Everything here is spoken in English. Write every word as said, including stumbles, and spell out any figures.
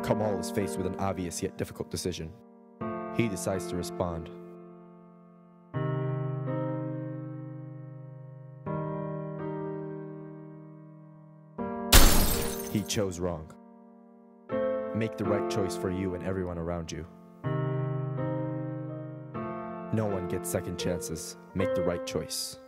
Kamal is faced with an obvious yet difficult decision. He decides to respond. He chose wrong. Make the right choice for you and everyone around you. No one gets second chances. Make the right choice.